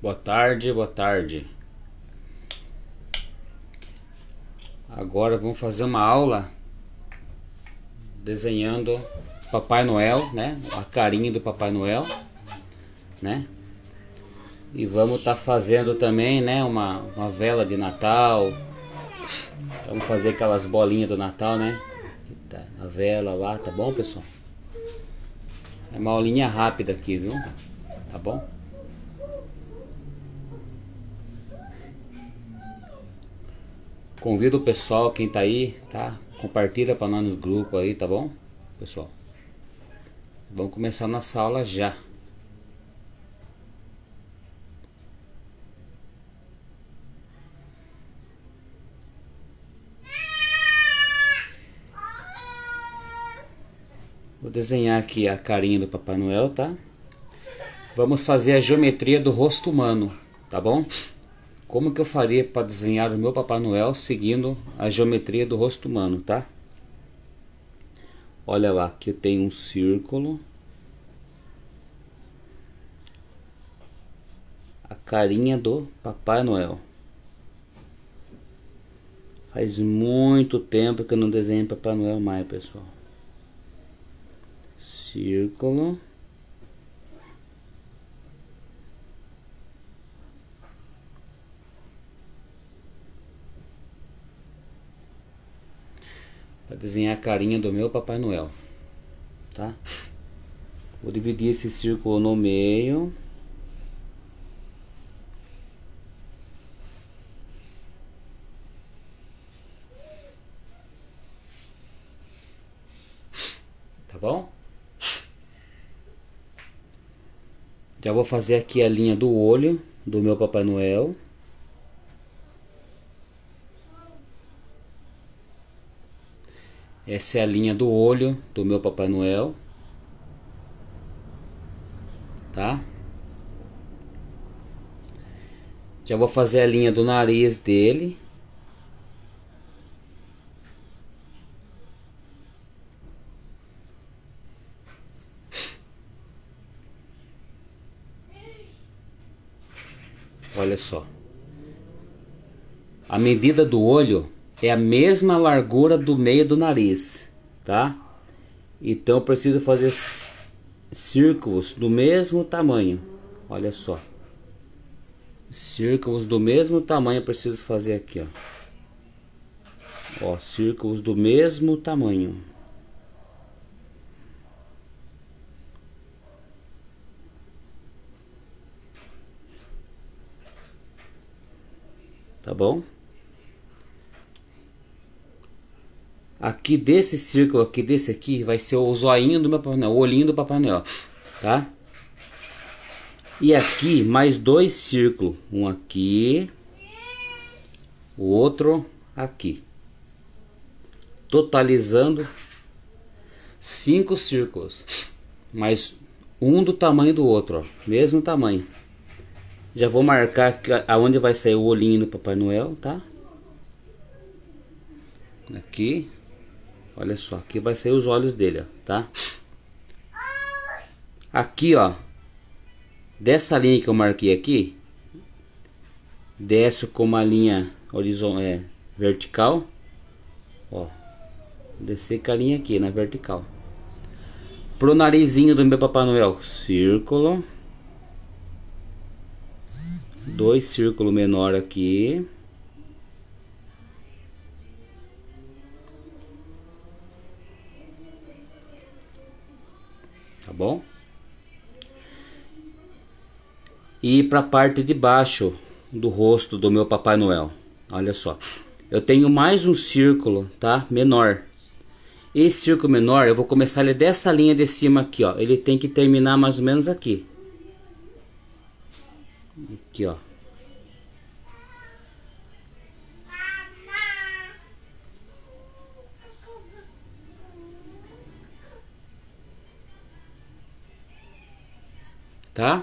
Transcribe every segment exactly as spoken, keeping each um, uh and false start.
Boa tarde, boa tarde. Agora vamos fazer uma aula desenhando Papai Noel, né? A carinha do Papai Noel, né? E vamos estar tá fazendo também, né? Uma, uma vela de Natal. Vamos fazer aquelas bolinhas do Natal, né? A vela lá, tá bom, pessoal? É uma aulinha rápida aqui, viu? Tá bom? Convido o pessoal, quem tá aí, tá? Compartilha para nós no grupo aí, tá bom, pessoal? Vamos começar nossa aula já. Vou desenhar aqui a carinha do Papai Noel, tá? Vamos fazer a geometria do rosto humano, tá bom? Como que eu faria para desenhar o meu Papai Noel seguindo a geometria do rosto humano, tá? Olha lá, aqui eu tenho um círculo. A carinha do Papai Noel. Faz muito tempo que eu não desenho Papai Noel mais, pessoal. Círculo. Para desenhar a carinha do meu Papai Noel, tá? Vou dividir esse círculo no meio. Tá bom? Já vou fazer aqui a linha do olho do meu Papai Noel. Essa é a linha do olho do meu Papai Noel, tá? Já vou fazer a linha do nariz dele. Olha só. A medida do olho é a mesma largura do meio do nariz, tá? Então eu preciso fazer círculos do mesmo tamanho. Olha só. Círculos do mesmo tamanho eu preciso fazer aqui, ó. Ó, círculos do mesmo tamanho. Tá bom? Aqui desse círculo aqui, desse aqui, vai ser o zoinho do meu Papai Noel, o olhinho do Papai Noel, tá? E aqui mais dois círculos, um aqui, o outro aqui, totalizando cinco círculos, mais um do tamanho do outro, ó, mesmo tamanho. Já vou marcar aonde vai sair o olhinho do Papai Noel, tá? Aqui. Olha só, aqui vai sair os olhos dele, ó, tá? Aqui, ó, dessa linha que eu marquei aqui, desce com uma linha horizontal, é, vertical, ó, descer com a linha aqui na vertical. Pro narizinho do meu Papai Noel, círculo, dois círculos menor aqui. Tá bom? E para a parte de baixo do rosto do meu Papai Noel, olha só, eu tenho mais um círculo, tá? Menor. Esse círculo menor eu vou começar ele dessa linha de cima aqui, ó. Ele tem que terminar mais ou menos aqui. Aqui, ó. Tá?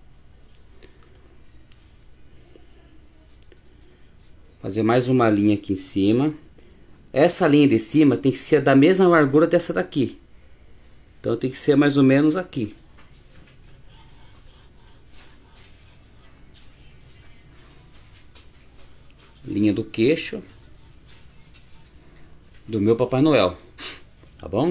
Fazer mais uma linha aqui em cima. Essa linha de cima tem que ser da mesma largura dessa daqui. Então tem que ser mais ou menos aqui. linha do queixo do meu Papai Noel, tá bom?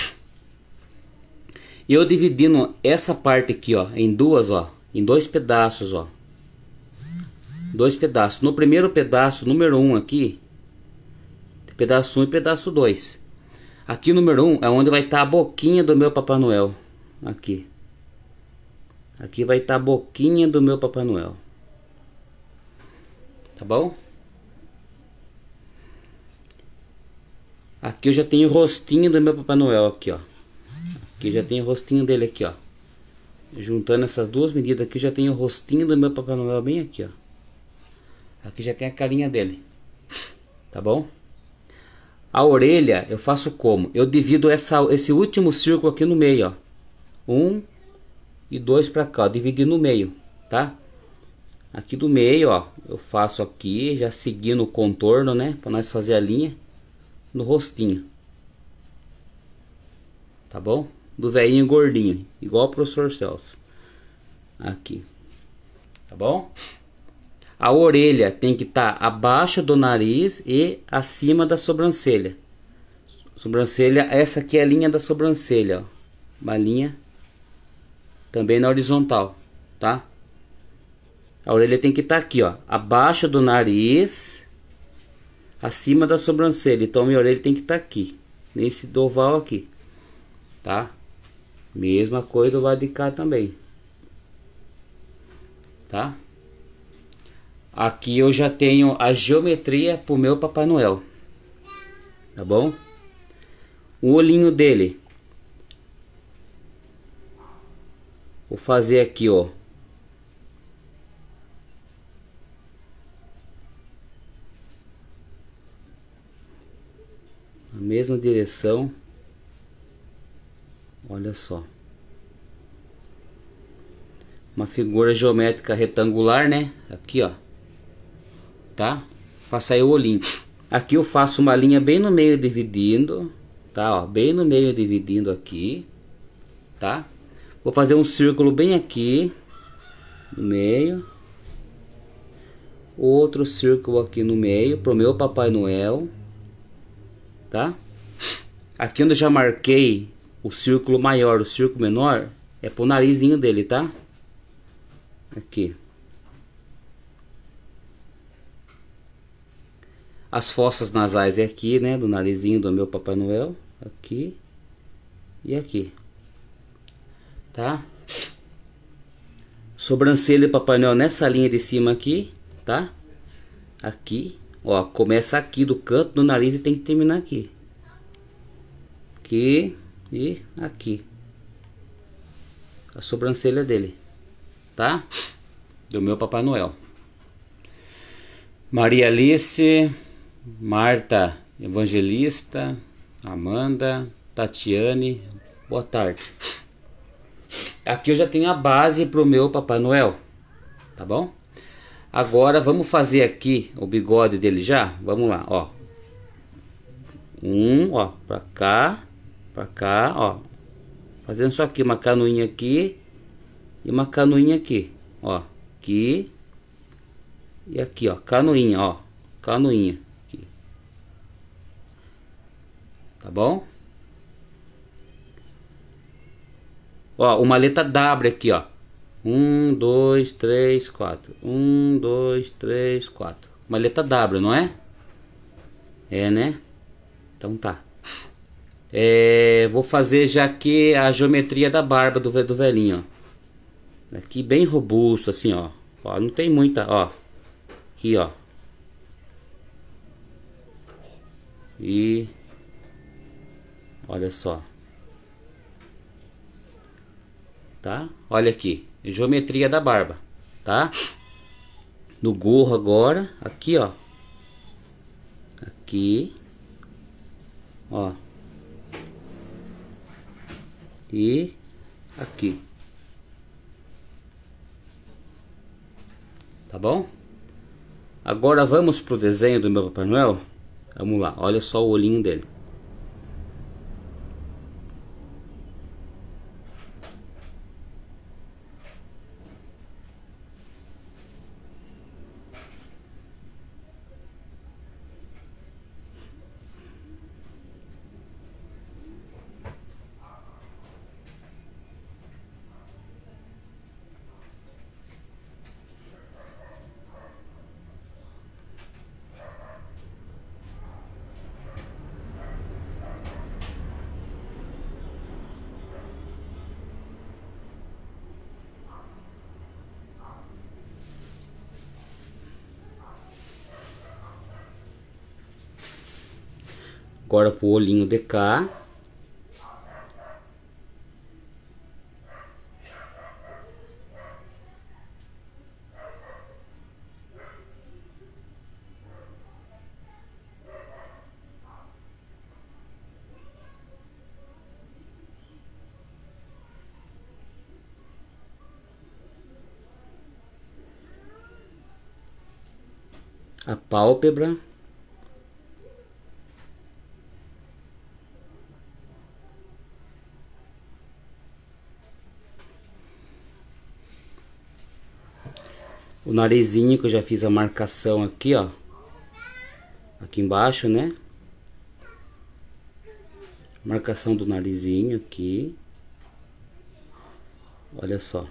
E eu dividindo essa parte aqui, ó, em duas, ó, em dois pedaços, ó. Dois pedaços. No primeiro pedaço, número um aqui, pedaço um e pedaço dois. Aqui número um é onde vai estar a boquinha do meu Papai Noel. Aqui. Aqui vai estar a boquinha do meu Papai Noel. Tá bom? Aqui eu já tenho o rostinho do meu Papai Noel aqui, ó. Aqui já tem o rostinho dele aqui, ó. Juntando essas duas medidas aqui, já tem o rostinho do meu Papai Noel bem aqui, ó. Aqui já tem a carinha dele. Tá bom? A orelha eu faço como? Eu divido essa, esse último círculo aqui no meio, ó. Um e dois pra cá, ó. Dividi no meio, tá? Aqui do meio, ó. Eu faço aqui, já seguindo o contorno, né? Pra nós fazer a linha no rostinho. Tá bom? Do velhinho gordinho, igual o professor Celso. Aqui. Tá bom? A orelha tem que estar tá abaixo do nariz e acima da sobrancelha. Sobrancelha, essa aqui é a linha da sobrancelha, ó. Uma linha também na horizontal, tá? A orelha tem que estar tá aqui, ó, abaixo do nariz, acima da sobrancelha. Então minha orelha tem que estar tá aqui, nesse oval aqui, tá? Mesma coisa do lado de cá também, tá? Aqui eu já tenho a geometria pro meu Papai Noel, tá bom? O olhinho dele, vou fazer aqui, ó. A mesma direção. Olha só. Uma figura geométrica retangular, né? Aqui, ó. Tá? Pra sair o olhinho. Aqui eu faço uma linha bem no meio dividindo. Tá, ó. Bem no meio dividindo aqui. Tá? Vou fazer um círculo bem aqui. No meio. Outro círculo aqui no meio. Pro meu Papai Noel. Tá? Aqui onde eu já marquei o círculo maior, o círculo menor, é pro narizinho dele, tá? Aqui. As fossas nasais é aqui, né? Do narizinho do meu Papai Noel. Aqui. E aqui. Tá? Sobrancelha do Papai Noel nessa linha de cima aqui, tá? Aqui. Ó, começa aqui do canto do nariz e tem que terminar aqui. Aqui e aqui. A sobrancelha dele, tá? Do meu Papai Noel. Maria Alice, Marta Evangelista, Amanda, Tatiane, boa tarde. Aqui eu já tenho a base pro meu Papai Noel, tá bom? Agora vamos fazer aqui o bigode dele já. Vamos lá, ó. Um, ó, pra cá, pra cá, ó. Fazendo só aqui uma canoinha aqui e uma canoinha aqui, ó. Aqui e aqui, ó. Canoinha, ó. Canoinha aqui. Tá bom? Ó, uma letra W aqui, ó. Um, dois, três, quatro. Um, dois, três, quatro. Uma letra W, não é? É, né? Então tá. É, vou fazer já aqui a geometria da barba do, do velhinho, ó. Aqui bem robusto, assim, ó. Ó, não tem muita, ó. Aqui, ó. E... olha só. Tá? Olha aqui. Geometria da barba, tá? No gorro agora, aqui, ó. Aqui. Ó. E aqui. Tá bom? Agora vamos pro desenho do meu Papai Noel. Vamos lá, olha só o olhinho dele. Agora pro olhinho de cá. A pálpebra. O narizinho, que eu já fiz a marcação aqui, ó. Aqui embaixo, né? Marcação do narizinho aqui. Olha só.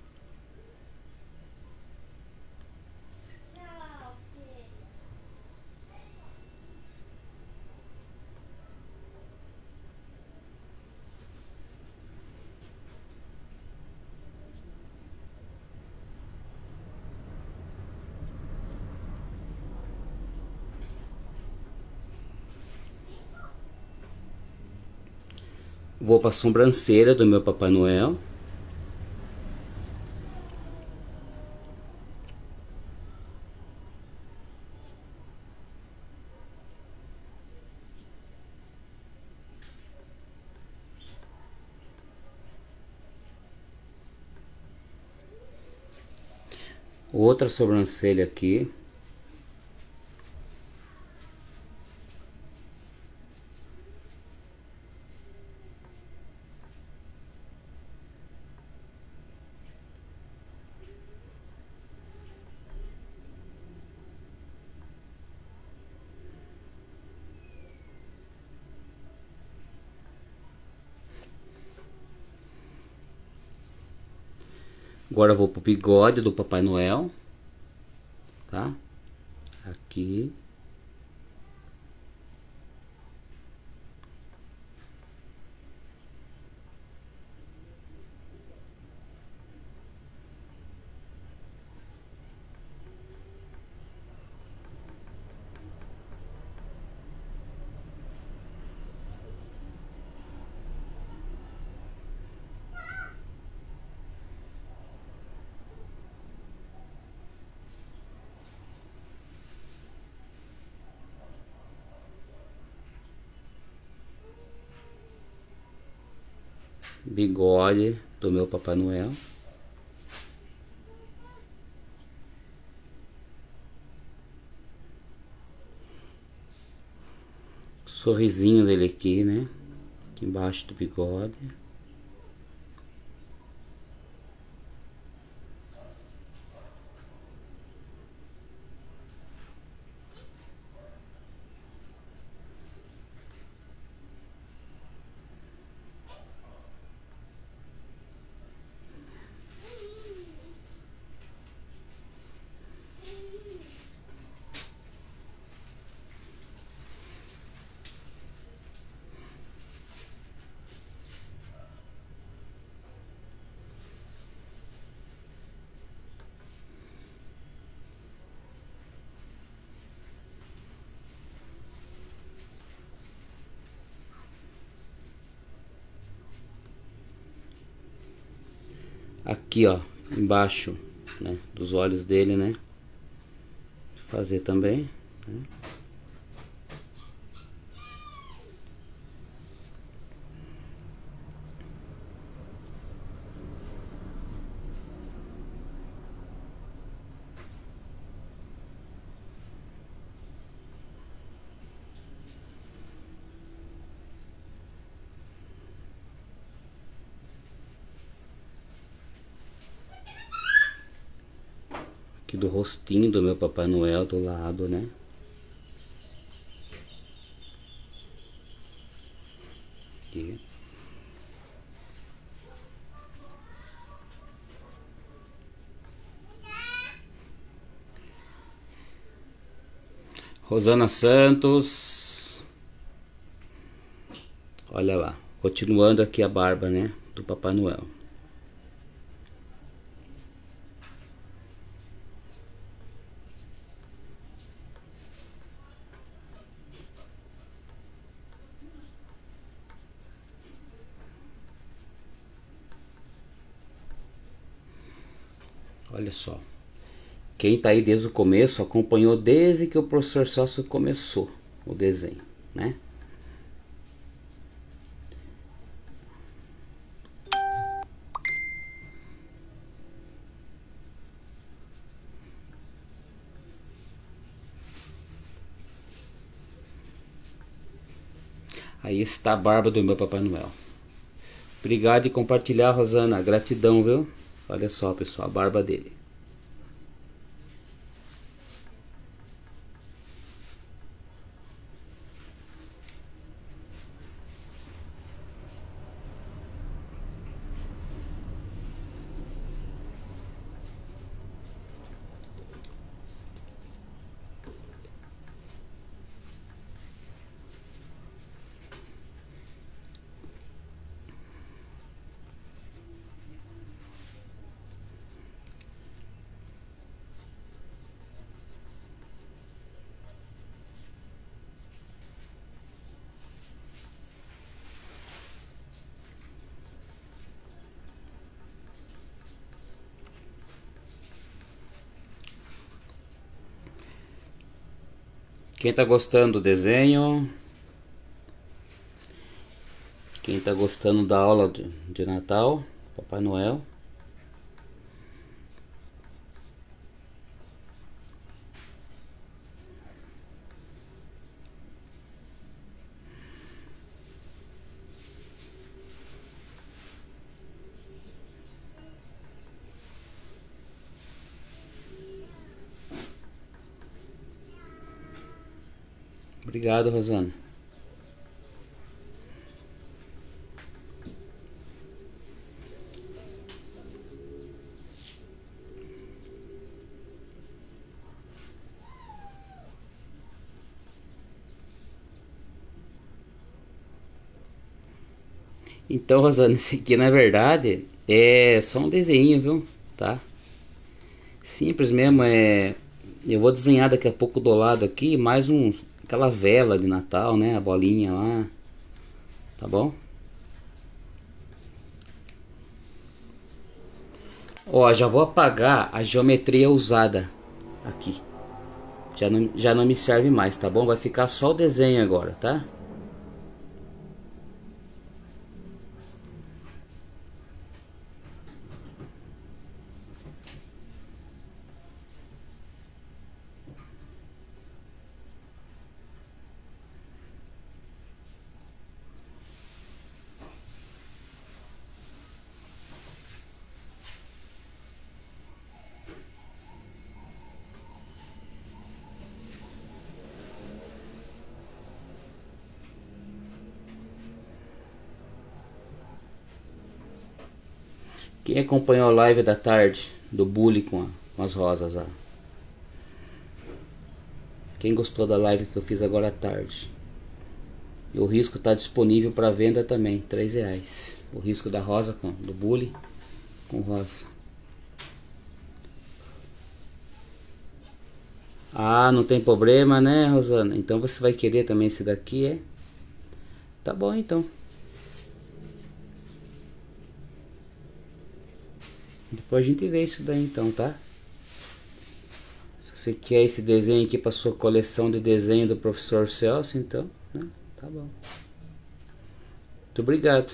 Vou para a sobrancelha do meu Papai Noel. Outra sobrancelha aqui. Agora eu vou pro bigode do Papai Noel, tá? Aqui. Bigode do meu Papai Noel. Sorrisinho dele aqui, né? Aqui embaixo do bigode. Aqui, ó, embaixo, né, dos olhos dele, né? Fazer também, né? Aqui do rostinho do meu Papai Noel do lado, né? Aqui. Rosana Santos. Olha lá. Continuando aqui a barba, né? Do Papai Noel. Olha só. Quem tá aí desde o começo acompanhou desde que o professor Celso começou o desenho, né? Aí está a barba do meu Papai Noel. Obrigado e compartilhar, Rosana. Gratidão, viu? Olha só, pessoal, a barba dele. Quem tá gostando do desenho? Quem tá gostando da aula de, de Natal? Papai Noel? Obrigado, Rosana. Então, Rosana, esse aqui na verdade é só um desenho, viu? Tá? Simples mesmo, é... Eu vou desenhar daqui a pouco do lado aqui mais uns... Aquela vela de Natal, né? A bolinha lá. Tá bom? Ó, já vou apagar a geometria usada aqui. Já não, já não me serve mais, tá bom? Vai ficar só o desenho agora, tá? Quem acompanhou a live da tarde do bullying com, a, com as rosas lá? Quem gostou da live que eu fiz agora à tarde? E o risco está disponível para venda também, três reais. O risco da rosa com, do bullying com rosa. Ah, não tem problema, né, Rosana? Então você vai querer também esse daqui, é? Tá bom, então. Depois a gente vê isso daí então, tá? Se você quer esse desenho aqui para sua coleção de desenho do professor Celso, então, né? Tá bom. Muito obrigado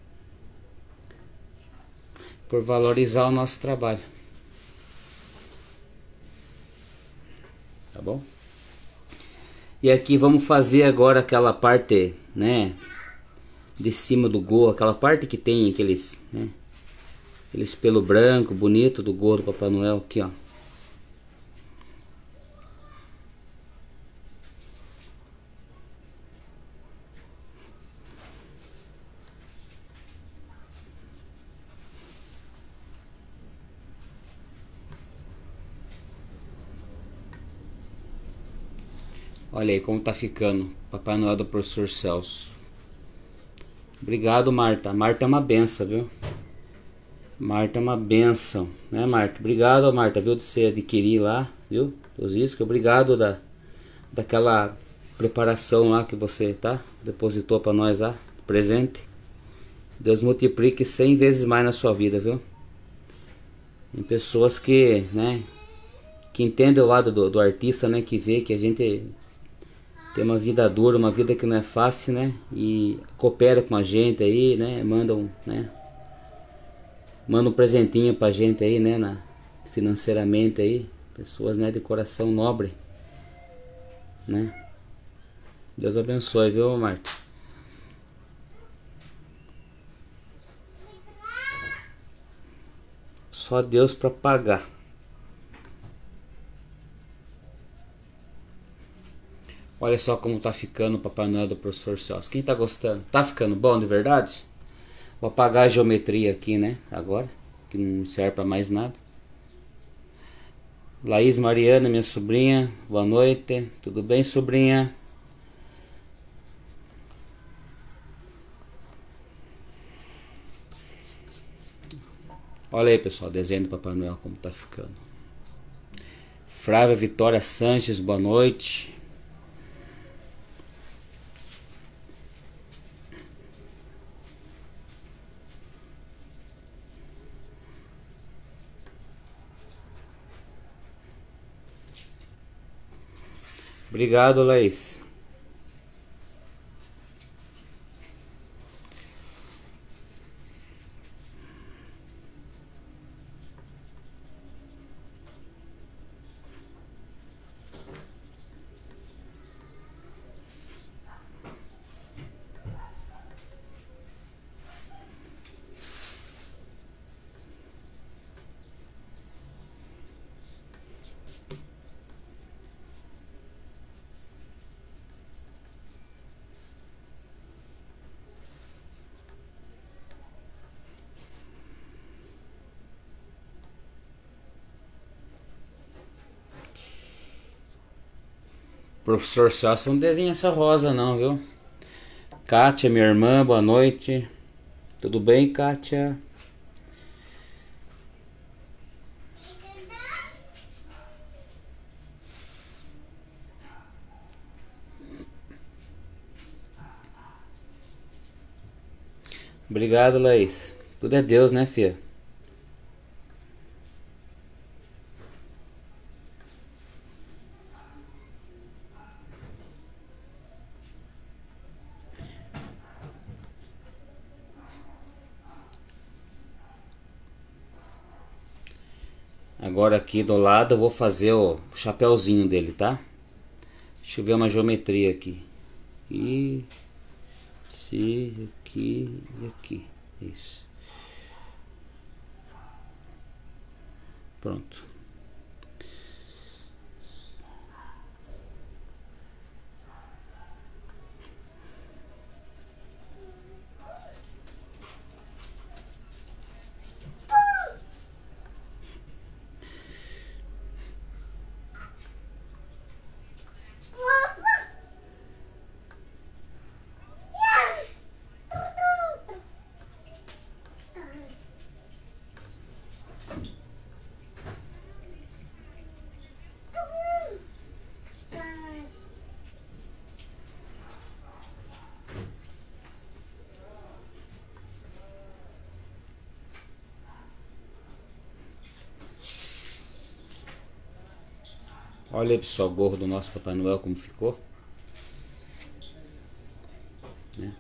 por valorizar o nosso trabalho. Tá bom? E aqui vamos fazer agora aquela parte, né? De cima do gorro, aquela parte que tem aqueles, né? Aqueles pelo branco, bonito do gorro do Papai Noel aqui, ó. Olha aí como tá ficando Papai Noel do professor Celso. Obrigado, Marta. Marta é uma benção, viu? Marta é uma benção, né, Marta? Obrigado, Marta, viu, de você adquirir lá, viu? Os riscos. Obrigado da, daquela preparação lá que você, tá? Depositou para nós lá, presente. Deus multiplique cem vezes mais na sua vida, viu? Tem pessoas que, né, que entendem o lado do, do artista, né, que vê que a gente tem uma vida dura, uma vida que não é fácil, né, e coopera com a gente aí, né, mandam, né, manda um presentinho pra gente aí, né, na, financeiramente aí, pessoas, né, de coração nobre, né. Deus abençoe, viu, Marta? Só Deus pra pagar. Olha só como tá ficando o Papai Noel do Professor Celso. Quem tá gostando? Tá ficando bom de verdade? Vou apagar a geometria aqui, né? Agora, que não serve pra mais nada. Laís Mariana, minha sobrinha, boa noite. Tudo bem, sobrinha? Olha aí, pessoal, o desenho do Papai Noel como tá ficando. Flávia Vitória Sanches, boa noite. Obrigado, Laís. Professor Celso não desenha essa rosa não, viu? Kátia, minha irmã, boa noite. Tudo bem, Kátia? Obrigado, Laís. Tudo é Deus, né, filha? Agora aqui do lado eu vou fazer o chapéuzinho dele, tá? Deixa eu ver uma geometria aqui. E se aqui e aqui. Isso. Pronto. Olha aí, pessoal, o gorro do nosso Papai Noel como ficou. Né?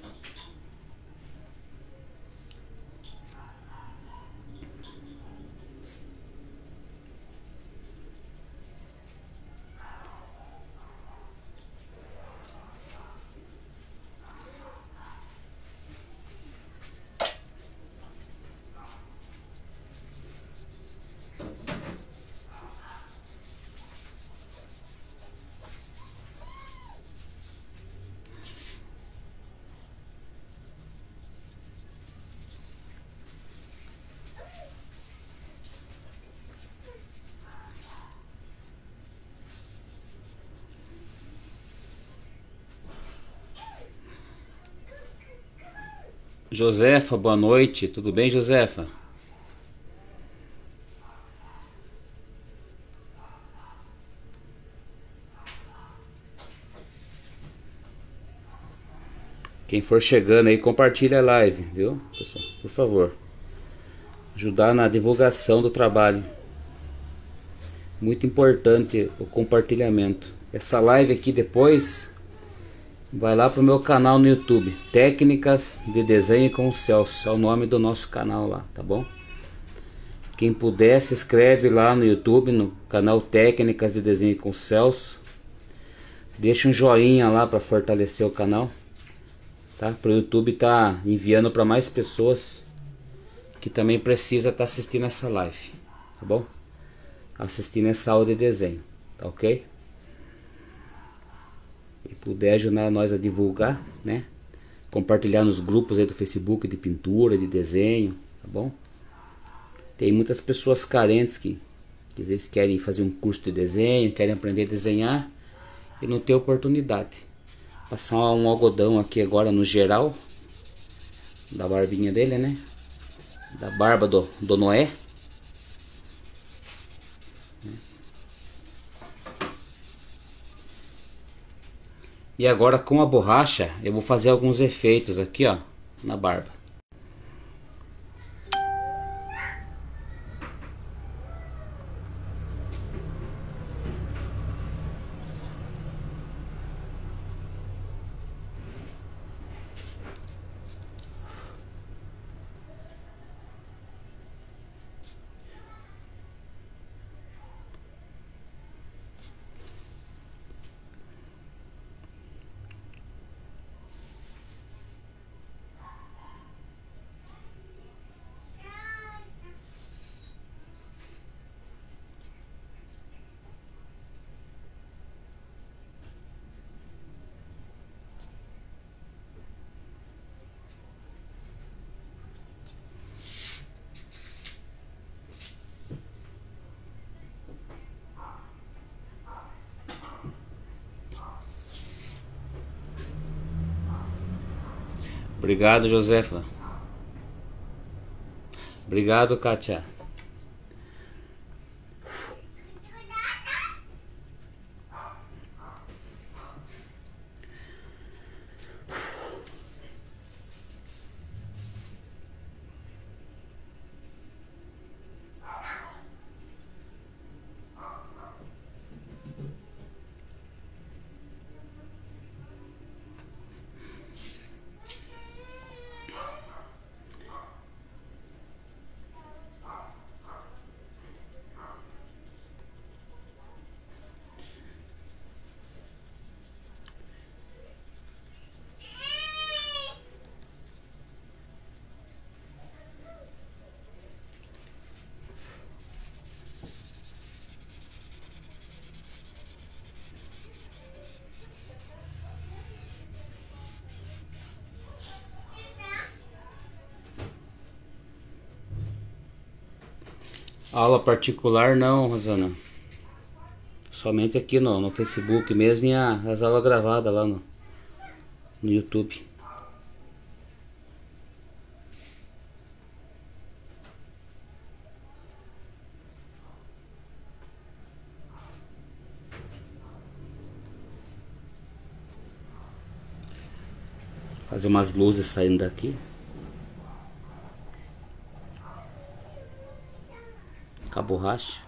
Josefa, boa noite. Tudo bem, Josefa? Quem for chegando aí, compartilha a live, viu, pessoal? Por favor. ajudar na divulgação do trabalho. Muito importante o compartilhamento. Essa live aqui depois vai lá pro meu canal no YouTube, Técnicas de Desenho com o Celso, é o nome do nosso canal lá, tá bom? Quem puder, se inscreve lá no YouTube, no canal Técnicas de Desenho com o Celso. Deixa um joinha lá para fortalecer o canal, tá? Para o YouTube tá enviando para mais pessoas que também precisa estar tá assistindo essa live, tá bom? Assistindo essa aula de desenho, tá ok? E puder ajudar nós a divulgar, né? Compartilhar nos grupos aí do Facebook de pintura, de desenho, tá bom? Tem muitas pessoas carentes que, que às vezes querem fazer um curso de desenho, querem aprender a desenhar e não tem oportunidade. Passar um algodão aqui agora no geral da barbinha dele, né? Da barba do, do Noé. E agora com a borracha eu vou fazer alguns efeitos aqui, ó, na barba. Obrigado, Josefa. Obrigado, Kátia. Aula particular não, Rosana. Somente aqui no, no Facebook mesmo e a, as aulas gravadas lá no, no YouTube. Fazer umas luzes saindo daqui. Com a borracha.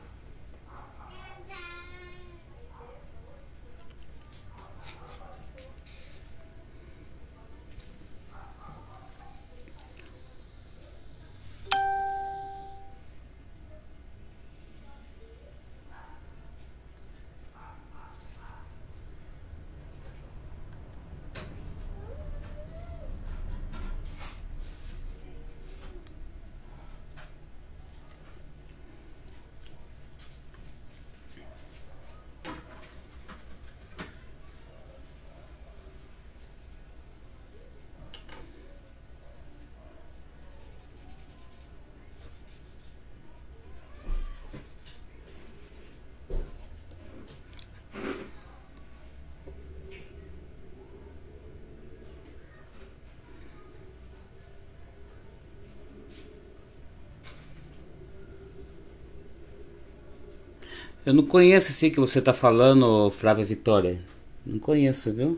Eu não conheço esse que você tá falando, Flávia Vitória. Não conheço, viu?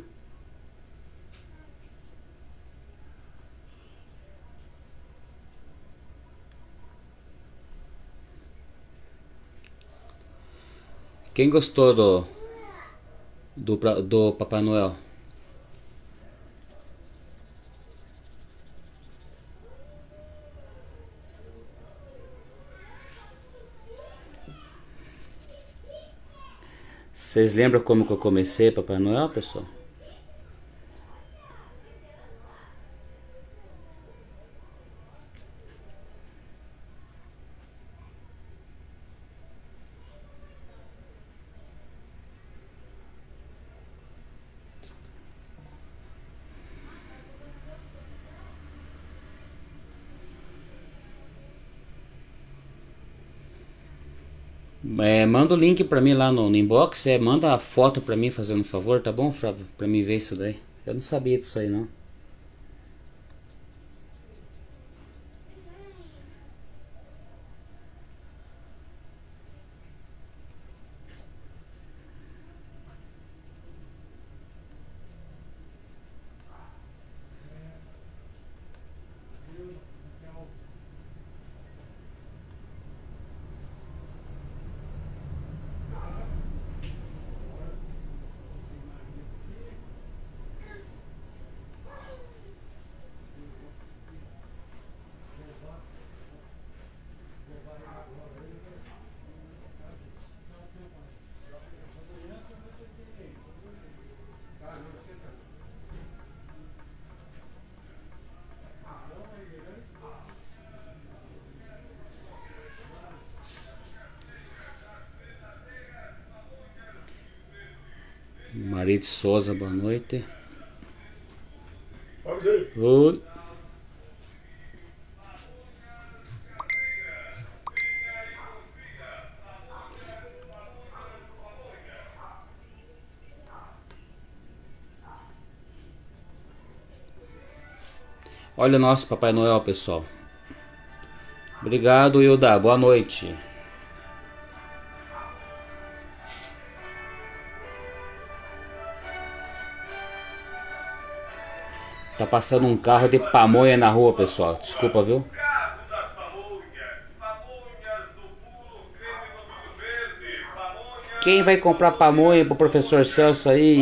Quem gostou do, do, pra- do Papai Noel? Vocês lembram como que eu comecei Papai Noel, pessoal? É, manda o link pra mim lá no, no inbox. É, manda a foto pra mim, fazendo um favor, tá bom, Flávio? Pra mim ver isso daí. Eu não sabia disso aí, não. Marido Souza, boa noite. Oi. Olha o nosso Papai Noel, pessoal. Obrigado, Hilda. Boa noite. Tá passando um carro de pamonha na rua, pessoal. Desculpa, viu? Quem vai comprar pamonha pro professor Celso aí?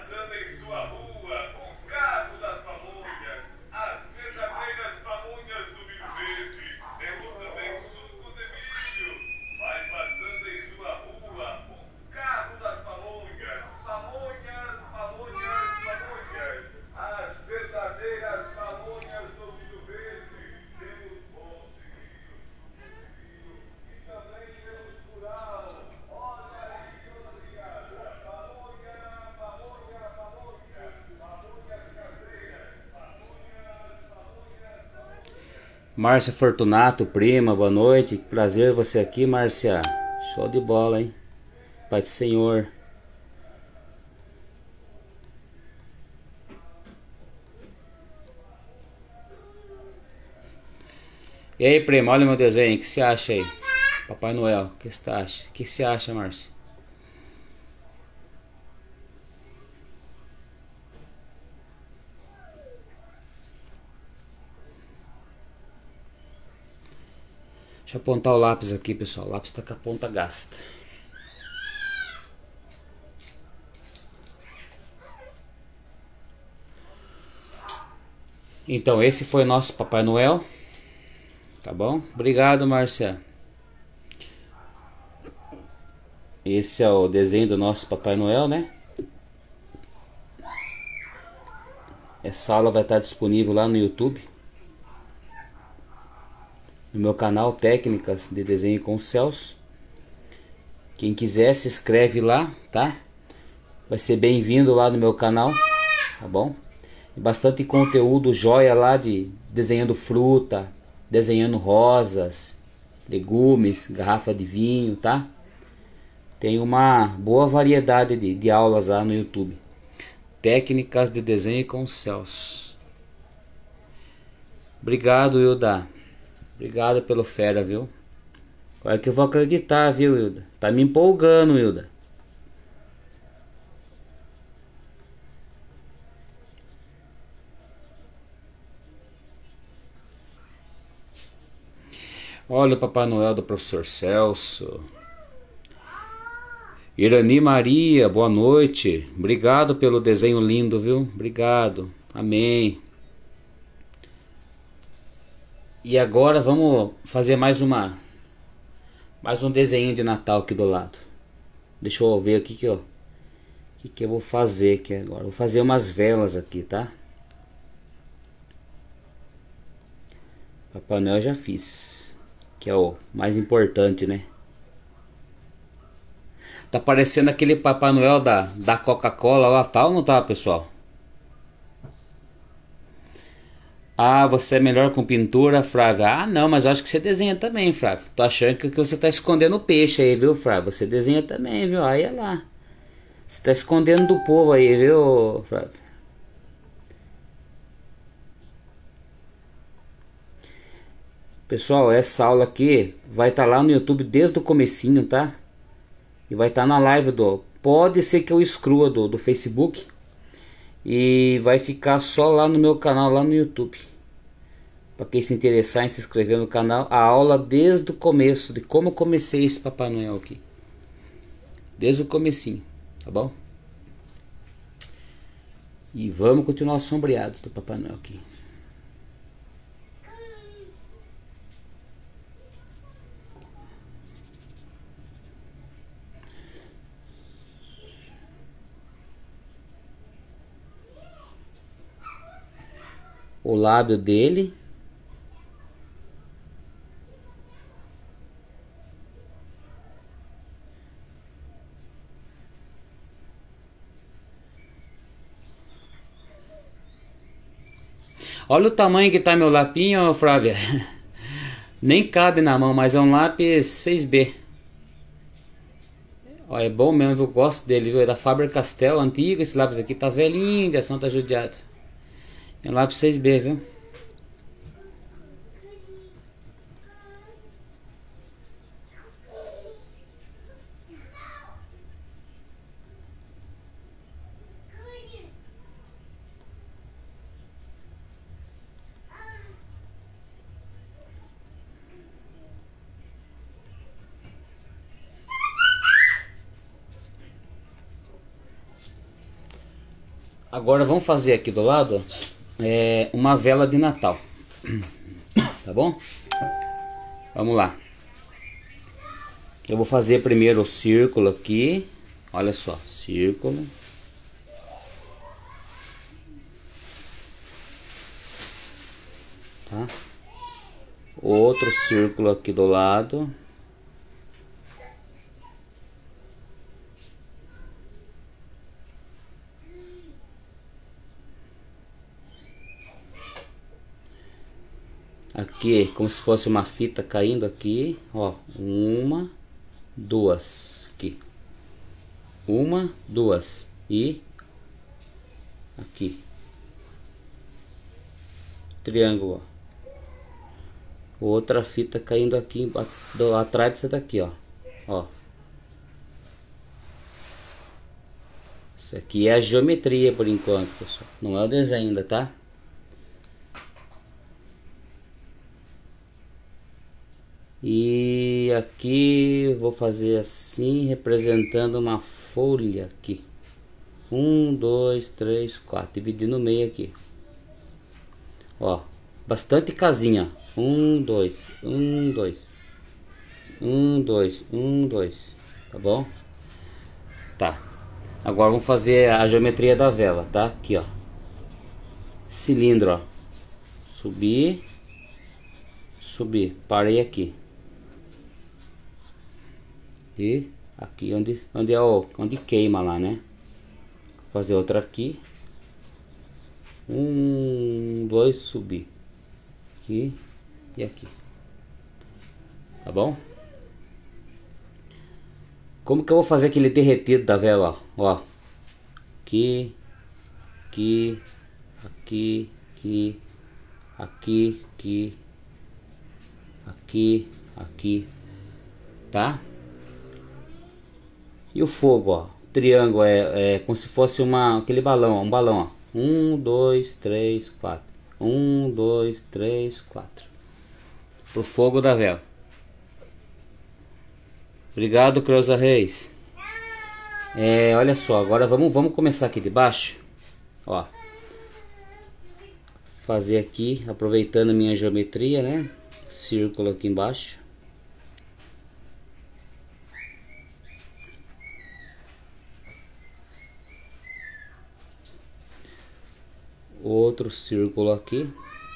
Márcia Fortunato, prima, boa noite. Que prazer você aqui, Márcia. Show de bola, hein? Pai do Senhor. E aí, prima, olha meu desenho. O que você acha aí? Papai Noel, o que você acha? O que você acha, Márcia? Deixa eu apontar o lápis aqui, pessoal. O lápis tá com a ponta gasta. Então, esse foi nosso Papai Noel. Tá bom? Obrigado, Márcia. Esse é o desenho do nosso Papai Noel, né? Essa aula vai estar disponível lá no YouTube. No meu canal Técnicas de Desenho com Celso. Quem quiser se inscreve lá, tá? Vai ser bem-vindo lá no meu canal, tá bom? E bastante conteúdo joia lá de desenhando fruta, desenhando rosas, legumes, garrafa de vinho, tá? Tem uma boa variedade de, de aulas lá no YouTube. Técnicas de Desenho com Celso. Obrigado, Hilda. Obrigado pelo fera, viu? Olha que eu vou acreditar, viu, Hilda? Tá me empolgando, Hilda. Olha o Papai Noel do professor Celso. Irani Maria, boa noite. Obrigado pelo desenho lindo, viu? Obrigado. Amém. E agora vamos fazer mais uma mais um desenho de Natal aqui do lado. Deixa eu ver aqui que eu que que eu vou fazer aqui agora. Vou fazer umas velas aqui, tá? Papai Noel eu já fiz, que é o mais importante, né? Tá parecendo aquele Papai Noel da, da Coca-Cola lá, tal, não tá, pessoal? Ah, você é melhor com pintura, Flávia? Ah, não, mas eu acho que você desenha também, Flávia. Tô achando que, que você tá escondendo o peixe aí, viu, Flávia? Você desenha também, viu? Aí é lá. Você tá escondendo do povo aí, viu, Flávia? Pessoal, essa aula aqui vai estar tá lá no YouTube desde o comecinho, tá? E vai estar tá na live do... Pode ser que eu exclua do, do Facebook. E vai ficar só lá no meu canal, lá no YouTube. Para quem se interessar em se inscrever no canal. A aula desde o começo, de como eu comecei esse Papai Noel aqui. Desde o comecinho, tá bom? E vamos continuar o sombreado do Papai Noel aqui. O lábio dele. Olha o tamanho que tá meu lapinho, Flávia. Nem cabe na mão, mas é um lápis seis B. Ó, é bom mesmo, eu gosto dele, viu? É da Faber-Castell, antigo. Esse lápis aqui tá velhinho, a ação tá judiada. É um lápis seis B, viu? Agora vamos fazer aqui do lado é, uma vela de Natal. Tá bom? Vamos lá. Eu vou fazer primeiro o círculo aqui. Olha só, círculo. Tá? Outro círculo aqui do lado. Aqui, como se fosse uma fita caindo aqui, ó, uma, duas, aqui, uma, duas, e aqui, triângulo, ó. Outra fita caindo aqui, atrás dessa daqui, ó, ó. Isso aqui é a geometria por enquanto, pessoal, não é o desenho ainda, tá? E aqui vou fazer assim, representando uma folha aqui. Um, dois, três, quatro. Dividir no meio aqui. Ó, bastante casinha. Um, dois, um, dois. Um, dois, um, dois. Tá bom? Tá. Agora vamos fazer a geometria da vela, tá? Aqui, ó. Cilindro, ó. Subir. Subir. Parei aqui. E aqui onde, onde é o onde queima lá, né? Vou fazer outra aqui. Um, dois, subir. Aqui e aqui. Tá bom? Como que eu vou fazer aquele derretido da vela, ó? Ó. Aqui, aqui, aqui, aqui, aqui, aqui, aqui, aqui, tá? E o fogo, ó, triângulo é, é como se fosse uma, aquele balão, ó, um balão, ó. Um, dois, três, quatro. Um, dois, três, quatro. Pro fogo da vela. Obrigado, Creuza Reis. É, olha só, agora vamos, vamos começar aqui de baixo. Ó. Fazer aqui, aproveitando a minha geometria, né? Círculo aqui embaixo. Outro círculo aqui.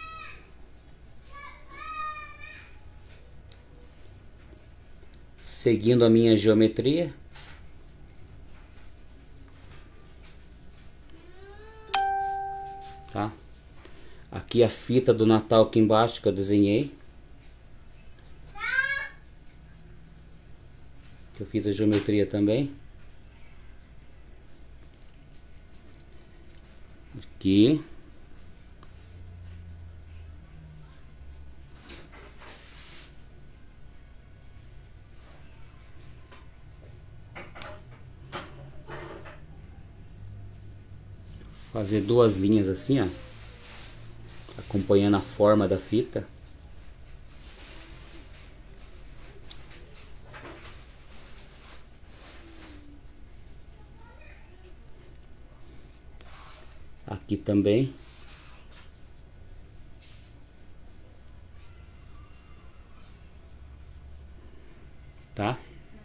Seguindo a minha geometria. Tá? Aqui a fita do Natal aqui embaixo que eu desenhei. Que eu fiz a geometria também. Aqui. Fazer duas linhas assim, ó, acompanhando a forma da fita. Aqui também. Tá?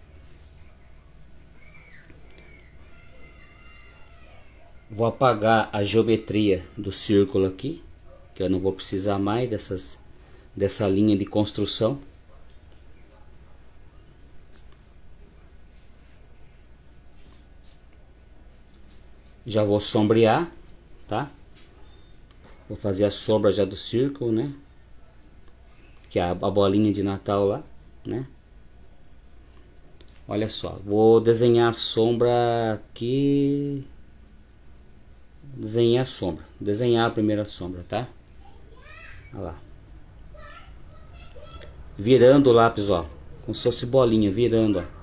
Vou apagar a geometria do círculo aqui, que eu não vou precisar mais dessas, dessa linha de construção. Já vou sombrear, tá? Vou fazer a sombra já do círculo, né? Que é a, a bolinha de Natal lá, né? Olha só, vou desenhar a sombra aqui. Desenhar a sombra. Desenhar a primeira sombra, tá? Olha lá. Virando o lápis, ó. Como se fosse bolinha, virando, ó.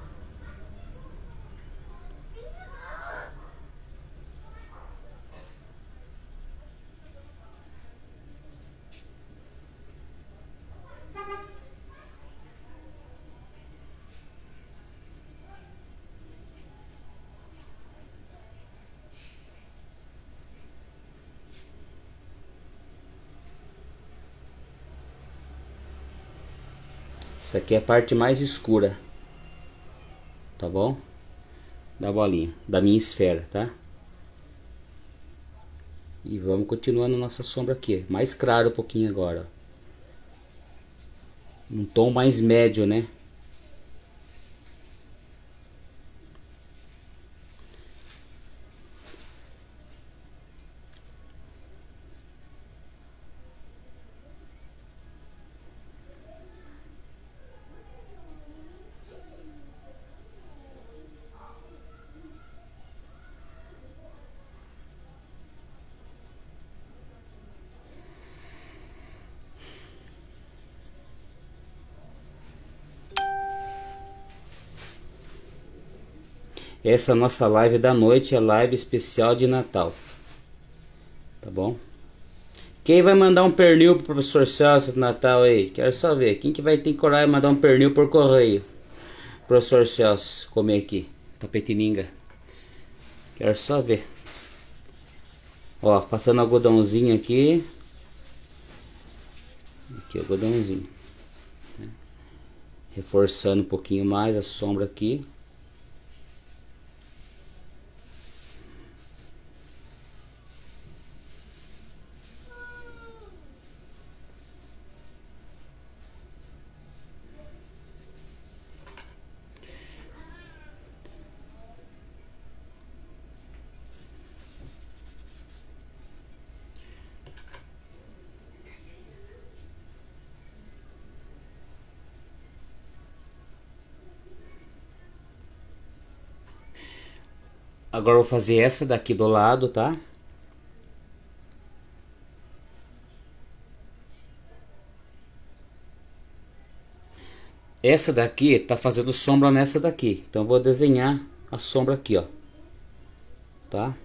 Essa aqui é a parte mais escura, tá bom? Da bolinha, da minha esfera, tá? E vamos continuando nossa sombra aqui, mais claro um pouquinho agora, ó. Um tom mais médio, né? Essa nossa live da noite é live especial de Natal. Tá bom? Quem vai mandar um pernil pro professor Celso do Natal aí? Quero só ver. Quem que vai ter coragem de mandar um pernil por correio? Professor Celso, comer aqui. Tapetininga. Quero só ver. Ó, passando algodãozinho aqui. Aqui, algodãozinho. Reforçando um pouquinho mais a sombra aqui. Agora eu vou fazer essa daqui do lado, tá? Essa daqui tá fazendo sombra nessa daqui. Então eu vou desenhar a sombra aqui, ó. Tá?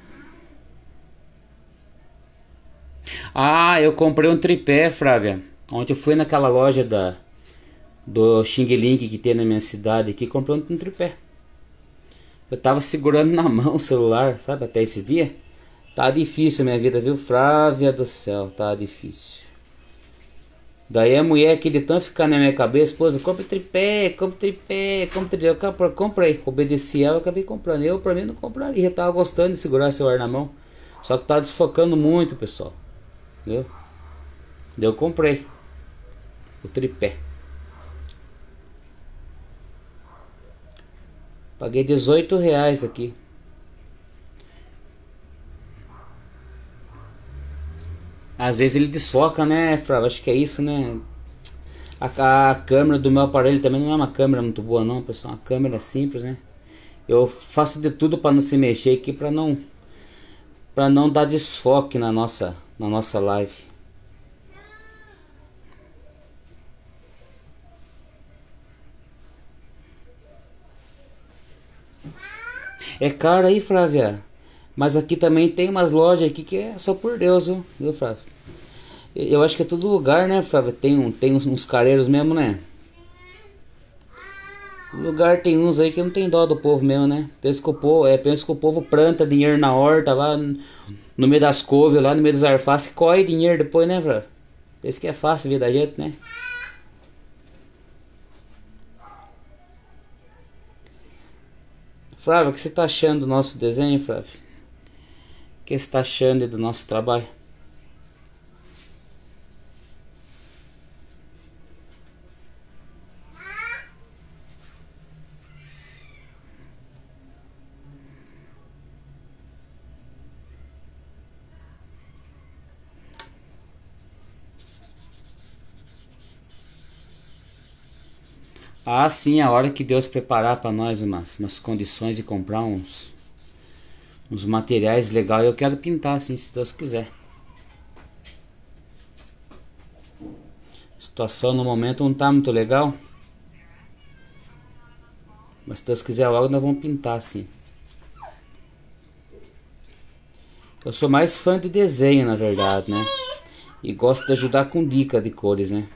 Ah, eu comprei um tripé, Flávia. Ontem eu fui naquela loja da do Xing Ling que tem na minha cidade aqui, comprando um tripé. Eu tava segurando na mão o celular, sabe, até esses dias. Tá difícil a minha vida, viu, Flávia do céu, tá difícil. Daí a mulher aqui de tanto ficar na minha cabeça, esposa, compra tripé, compra tripé, compra tripé, eu comprei, obedeci ela, eu acabei comprando. Eu pra mim não compraria, já tava gostando de segurar o celular na mão. Só que tá desfocando muito, pessoal. Entendeu? Daí eu comprei o tripé. Paguei dezoito reais aqui. Às vezes ele desfoca, né, Flávio? Acho que é isso, né? A, a câmera do meu aparelho também não é uma câmera muito boa não, pessoal. Uma câmera simples, né? Eu faço de tudo para não se mexer aqui, para não para não dar desfoque na nossa na nossa live. É caro aí, Flávia. Mas aqui também tem umas lojas aqui que é só por Deus, viu, viu, Flávia? Eu acho que é todo lugar, né, Flávia? Tem, um, tem uns, uns careiros mesmo, né? O lugar tem uns aí que não tem dó do povo mesmo, né? Pensa que o povo, é, pensa que o povo planta dinheiro na horta lá no meio das couves, lá no meio dos arfaces, corre dinheiro depois, né, Flávia? Pensa que é fácil a vida da gente, né? Flávia, o que você tá achando do nosso desenho, Flávia? O que você tá achando do nosso trabalho? Ah, sim, a hora que Deus preparar para nós umas, umas condições de comprar uns, uns materiais legais, eu quero pintar assim, se Deus quiser. A situação no momento não tá muito legal, mas se Deus quiser logo nós vamos pintar assim. Eu sou mais fã de desenho, na verdade, né? E gosto de ajudar com dica de cores, né?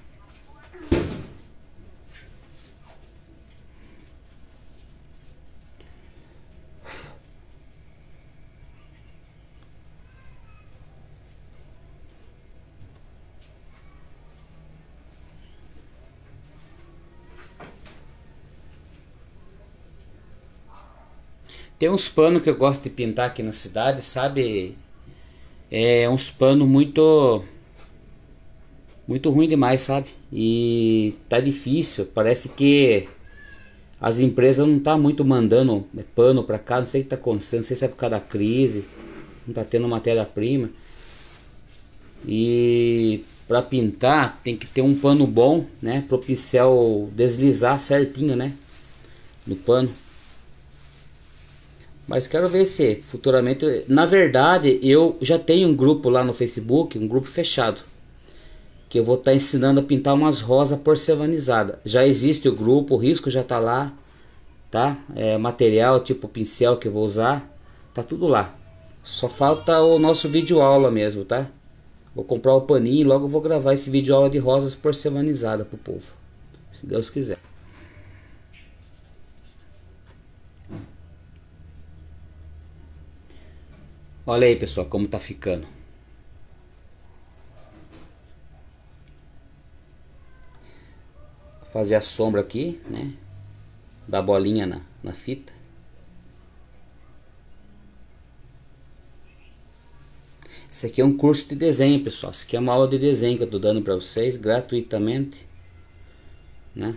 Tem uns panos que eu gosto de pintar aqui na cidade, sabe? É uns panos muito muito ruim demais, sabe? E tá difícil, parece que as empresas não tá muito mandando pano pra cá, não sei o que tá acontecendo, não sei se é por causa da crise, não tá tendo matéria-prima. E pra pintar tem que ter um pano bom, né? Pro pincel deslizar certinho, né? No pano. Mas quero ver se futuramente... Na verdade, eu já tenho um grupo lá no Facebook, um grupo fechado, que eu vou estar tá ensinando a pintar umas rosas porcelanizadas. Já existe o grupo, o risco já está lá, tá? É, material, tipo pincel que eu vou usar, tá tudo lá. Só falta o nosso vídeo aula mesmo, tá? Vou comprar o paninho e logo vou gravar esse vídeo aula de rosas porcelanizadas pro povo, se Deus quiser. Olha aí, pessoal, como tá ficando. Vou fazer a sombra aqui, né? Da bolinha na, na fita. Isso aqui é um curso de desenho, pessoal. Isso aqui é uma aula de desenho que eu tô dando para vocês gratuitamente, né?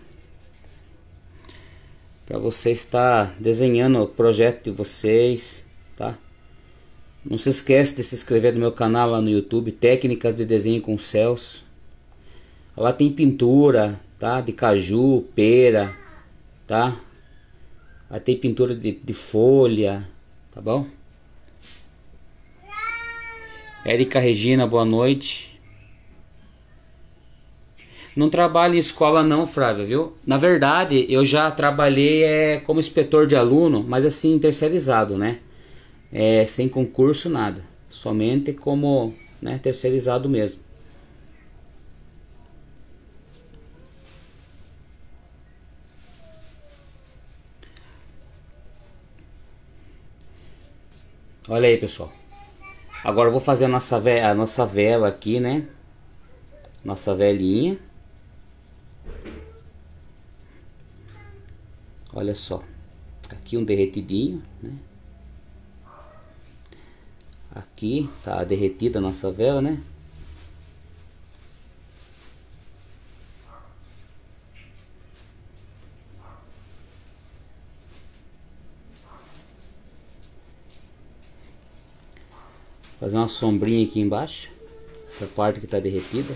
Para você estar desenhando o projeto de vocês, tá? Não se esquece de se inscrever no meu canal lá no YouTube, Técnicas de Desenho com Celso. Lá tem pintura, tá? De caju, pera, tá? Lá tem pintura de, de folha, tá bom? Érica Regina, boa noite. Não trabalho em escola não, Flávia, viu? Na verdade, eu já trabalhei é, como inspetor de aluno, mas assim, terceirizado, né? É, sem concurso, nada. Somente como, né, terceirizado mesmo. Olha aí, pessoal. Agora eu vou fazer a nossa, ve a nossa vela aqui, né? Nossa velinha. Olha só. Aqui um derretidinho, né? Aqui tá derretida a nossa vela, né? Fazer uma sombrinha aqui embaixo, essa parte que tá derretida.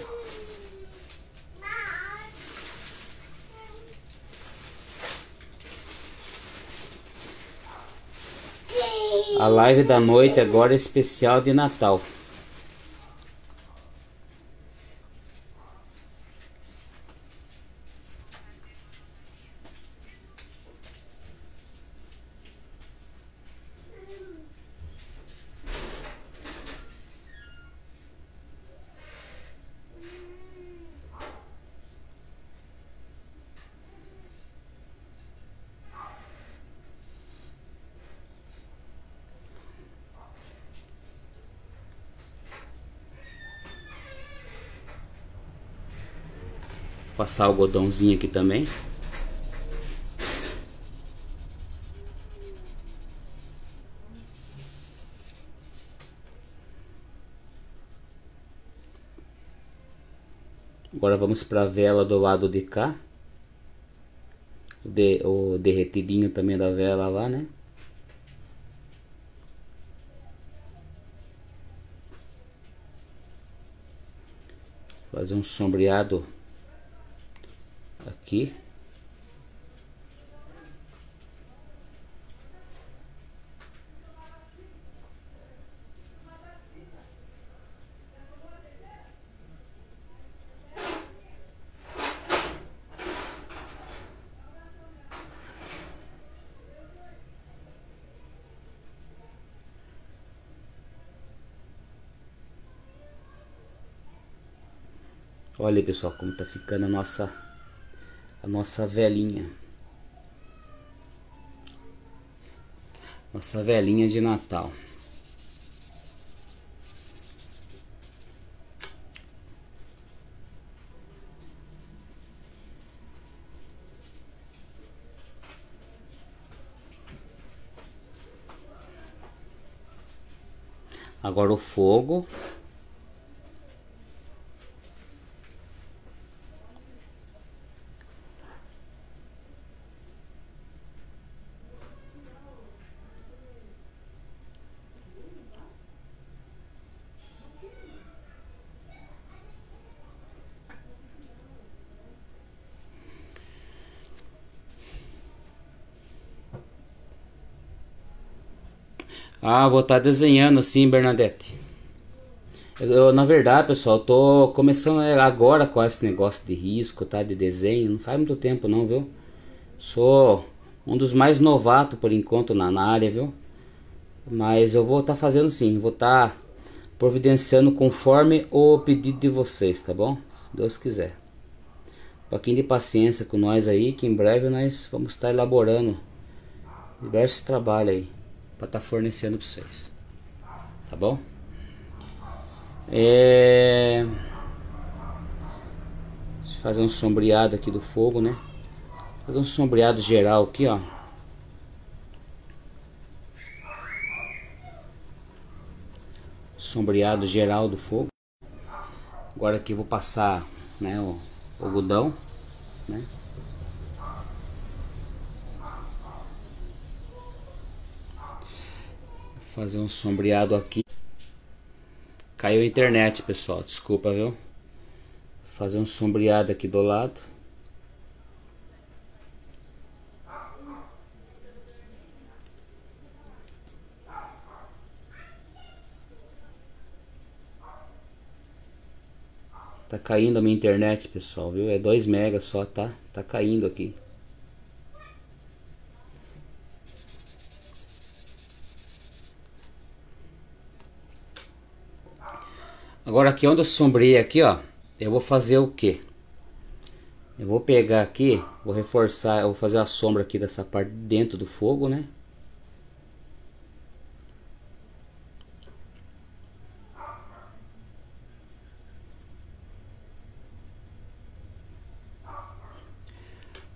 A live da noite agora é especial de Natal. Passar algodãozinho aqui também. Agora vamos para a vela do lado de cá. O, de, o derretidinho também da vela lá, né? Fazer um sombreado aqui. Olha aí, pessoal, como tá ficando a nossa a nossa velinha. Nossa velinha de Natal. Agora o fogo. Ah, vou estar desenhando sim, Bernadette. Eu, na verdade, pessoal, tô começando agora com esse negócio de risco, tá? De desenho. Não faz muito tempo não, viu? Sou um dos mais novatos por enquanto na, na área, viu? Mas eu vou estar tá fazendo sim. Vou estar tá providenciando conforme o pedido de vocês, tá bom? Se Deus quiser. Um pouquinho de paciência com nós aí, que em breve nós vamos estar tá elaborando diversos trabalhos aí para estar tá fornecendo para vocês, tá bom? É... Deixa eu fazer um sombreado aqui do fogo, né? Fazer um sombreado geral aqui, ó. Sombreado geral do fogo. Agora aqui eu vou passar, né, o, o algodão, né? Fazer um sombreado aqui. Caiu a internet, pessoal, desculpa, viu? Fazer um sombreado aqui do lado. Tá caindo a minha internet, pessoal, viu? É dois megas só, tá? Tá caindo aqui. Agora aqui onde eu sombrei aqui, ó, eu vou fazer o que? Eu vou pegar aqui, vou reforçar, eu vou fazer a sombra aqui dessa parte dentro do fogo, né?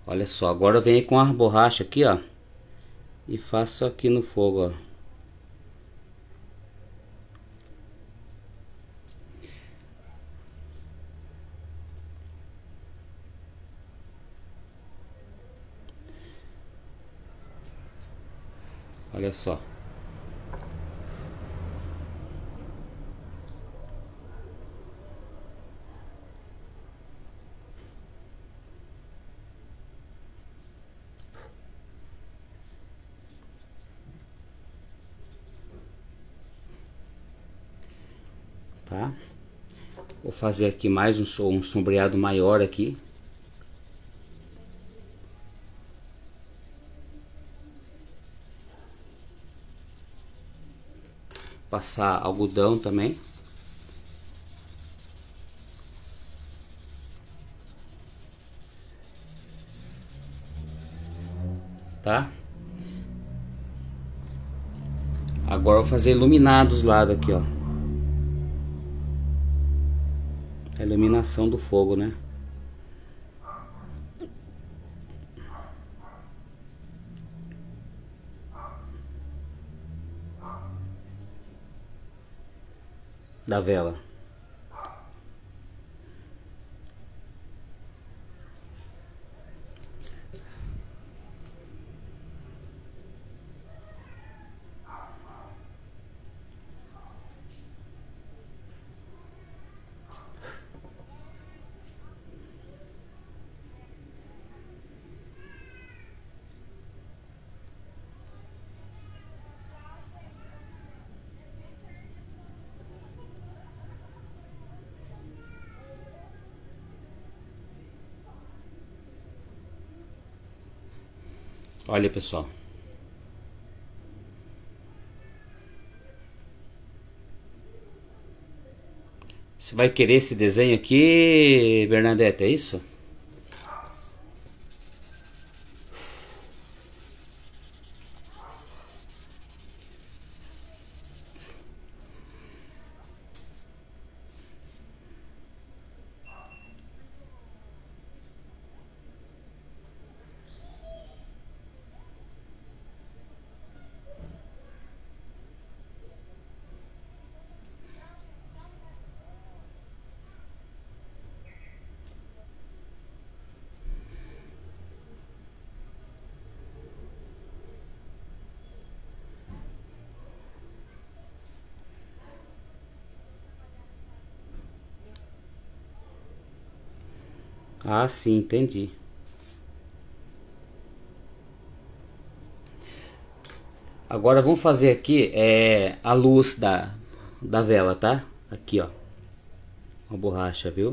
Olha só, agora eu venho com a borracha aqui, ó, e faço aqui no fogo, ó. Olha só. Tá? Vou fazer aqui mais um, um sombreado maior aqui. Passar algodão também. Tá? Agora eu vou fazer iluminados do lado aqui, ó. A iluminação do fogo, né? Da vela. Olha, pessoal. Você vai querer esse desenho aqui, Bernadette, é isso? Ah, sim, entendi. Agora vamos fazer aqui é, a luz da, da vela, tá? Aqui, ó. Uma borracha, viu?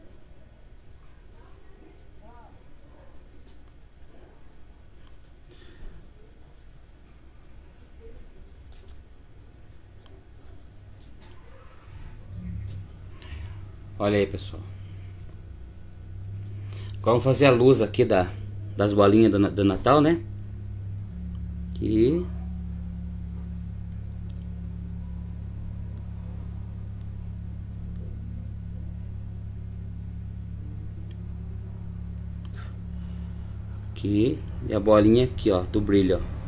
Olha aí, pessoal. Agora vamos fazer a luz aqui da, das bolinhas do, do Natal, né? Aqui. Aqui. E a bolinha aqui, ó, do brilho, ó.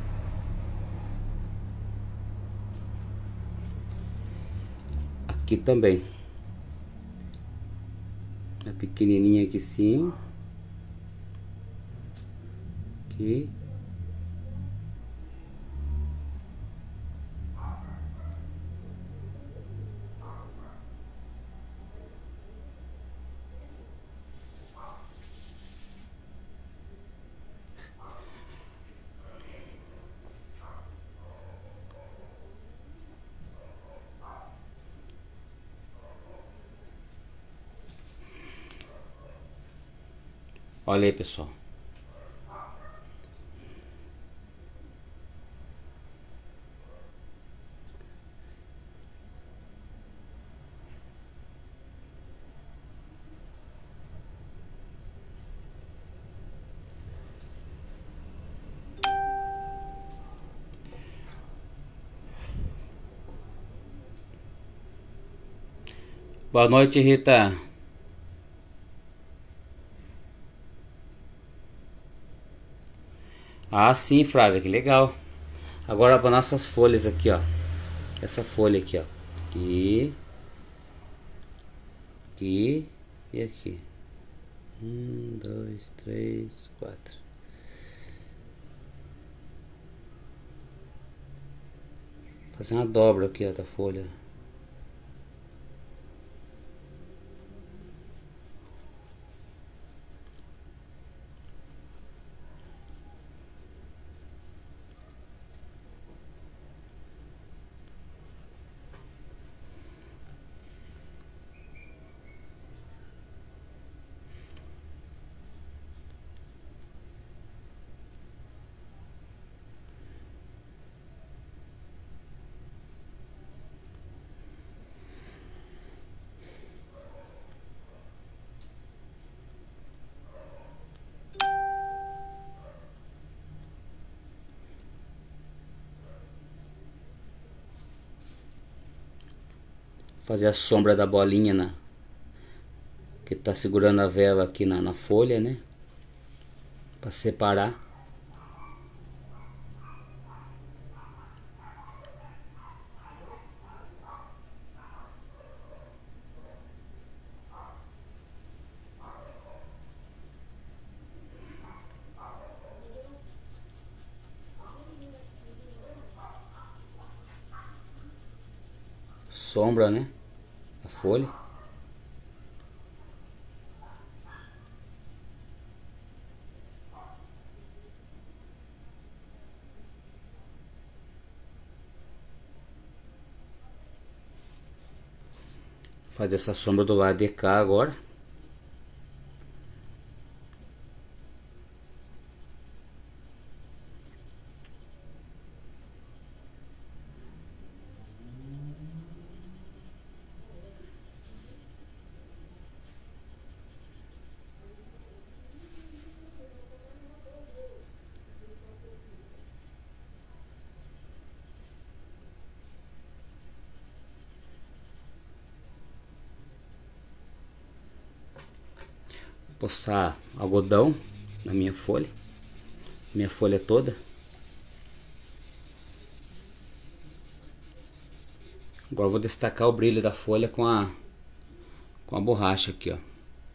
Aqui também. A pequenininha aqui sim. Aqui. Olha aí, pessoal. Boa noite, Rita. Ah, sim, Flávia, que legal. Agora para nossas folhas aqui, ó. Essa folha aqui, ó. Aqui. Aqui e aqui. Um, dois, três, quatro. Fazer uma dobra aqui, ó, da folha. Fazer a sombra da bolinha na que tá segurando a vela aqui na, na folha, né? Para separar. Sombra, né? A folha. Fazer essa sombra do lado de cá agora. Passar algodão na minha folha, minha folha toda. Agora eu vou destacar o brilho da folha com a com a borracha aqui, ó.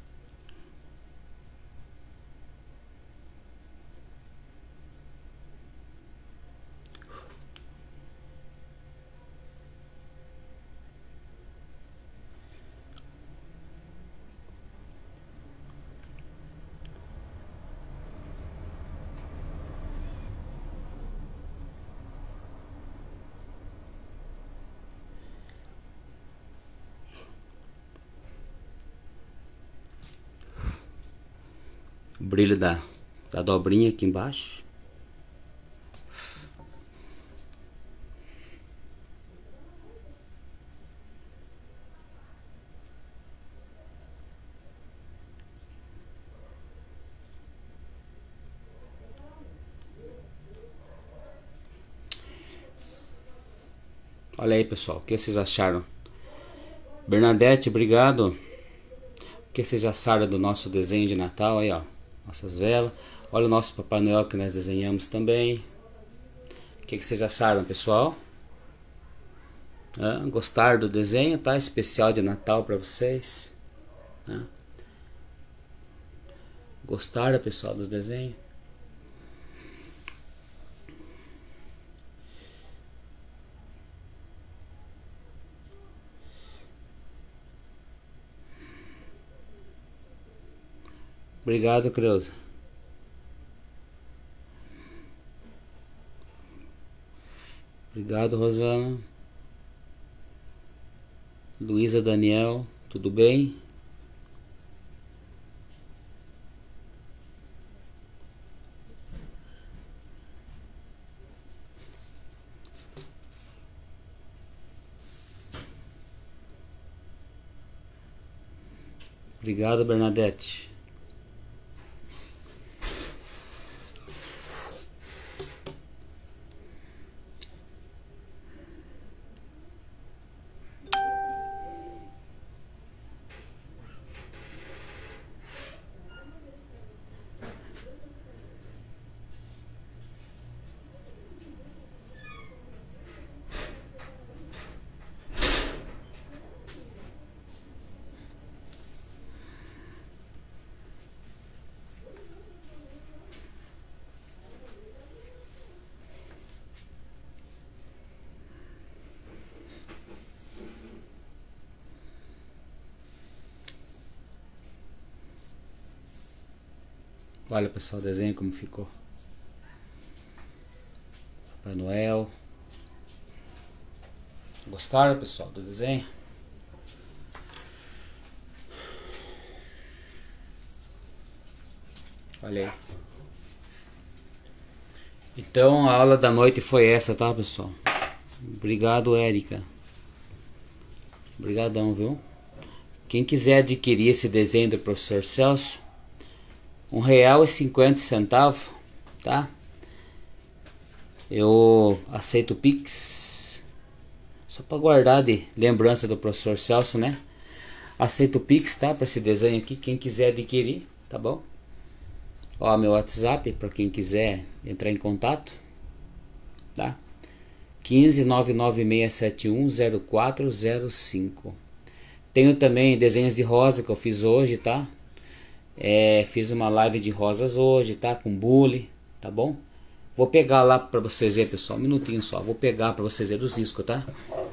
O brilho da, da dobrinha aqui embaixo. Olha aí, pessoal, o que vocês acharam? Bernadette, obrigado. O que vocês acharam do nosso desenho de Natal aí, ó? Nossas velas. Olha o nosso Papai Noel que nós desenhamos também. O que vocês acharam, pessoal? Ah, gostaram do desenho, tá? Especial de Natal para vocês. Ah. Gostaram, pessoal, dos desenhos? Obrigado, Creuza. Obrigado, Rosana. Luísa Daniel, tudo bem? Obrigado, Bernadette. Olha, pessoal, o desenho como ficou. Papai Noel. Gostaram, pessoal, do desenho? Olha aí. Então a aula da noite foi essa, tá, pessoal? Obrigado, Érica. Obrigadão, viu? Quem quiser adquirir esse desenho do professor Celso, um real e cinquenta centavos, tá? Eu aceito o Pix, só para guardar de lembrança do professor Celso, né? Aceito o Pix, tá? Para esse desenho aqui, quem quiser adquirir, tá bom? Ó, meu WhatsApp para quem quiser entrar em contato, tá? quinze, nove nove seis sete um, zero quatro zero cinco. Tenho também desenhos de rosa que eu fiz hoje, tá? É, fiz uma live de rosas hoje, tá? Com bule, tá bom? Vou pegar lá para vocês verem, pessoal, um minutinho só. Vou pegar para vocês verem os riscos, tá?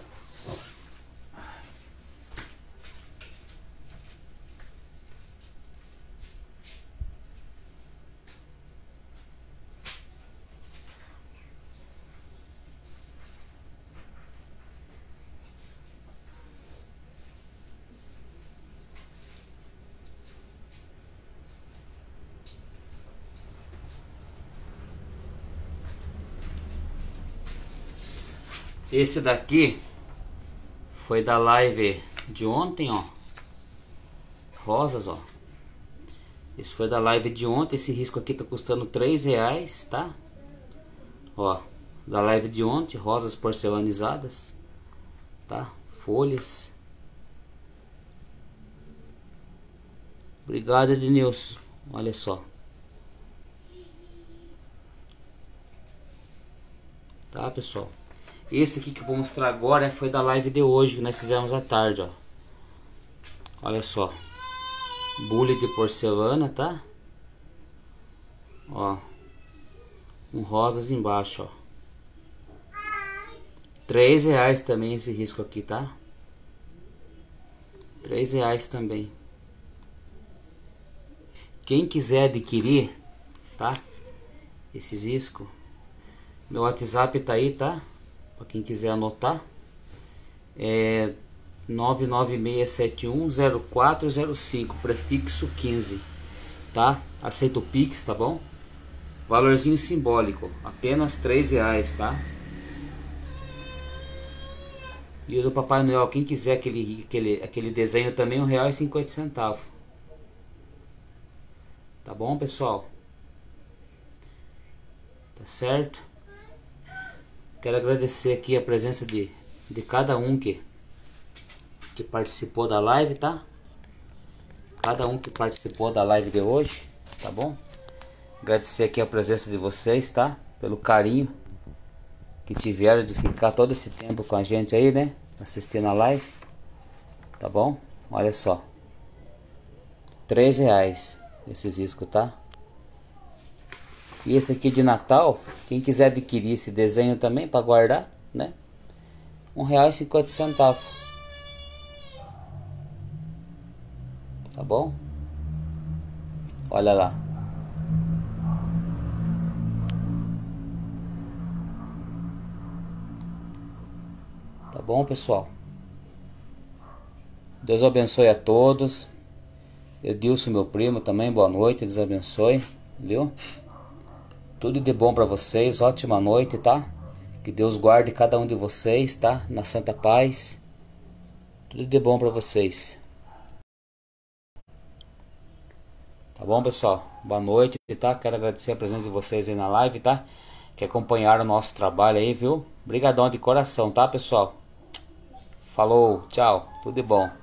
Esse daqui foi da live de ontem, ó. Rosas, ó. Esse foi da live de ontem. Esse risco aqui tá custando três reais, tá? Ó, da live de ontem, rosas porcelanizadas, tá? Folhas. Obrigado, Ednilson. Olha só. Tá, pessoal? Esse aqui que eu vou mostrar agora foi da live de hoje que nós fizemos à tarde, ó. Olha só. Bule de porcelana, tá? Ó. Com rosas embaixo, ó. Três reais também esse risco aqui, tá? Três reais também. Quem quiser adquirir, tá? Esses riscos. Meu WhatsApp tá aí, tá? Para quem quiser anotar, é nove nove seis sete um, zero quatro zero cinco, prefixo quinze, tá? Aceito o Pix, tá bom? Valorzinho simbólico, apenas três reais, tá? E o do Papai Noel, quem quiser aquele, aquele, aquele desenho também, um real e cinquenta centavos. Tá bom, pessoal? Tá certo? Quero agradecer aqui a presença de, de cada um que, que participou da live, tá? Cada um que participou da live de hoje, tá bom? Agradecer aqui a presença de vocês, tá? Pelo carinho que tiveram de ficar todo esse tempo com a gente aí, né? Assistindo a live, tá bom? Olha só. Três reais esses discos, tá? E esse aqui de Natal, quem quiser adquirir esse desenho também para guardar, né? Um real e cinquenta centavos. Tá bom? Olha lá. Tá bom, pessoal? Deus abençoe a todos. Edilson, meu primo, também, boa noite, Deus abençoe, viu? Tudo de bom para vocês, ótima noite, tá? Que Deus guarde cada um de vocês, tá? Na santa paz. Tudo de bom para vocês. Tá bom, pessoal? Boa noite, tá? Quero agradecer a presença de vocês aí na live, tá? Que acompanharam o nosso trabalho aí, viu? Obrigadão de coração, tá, pessoal? Falou, tchau, tudo de bom.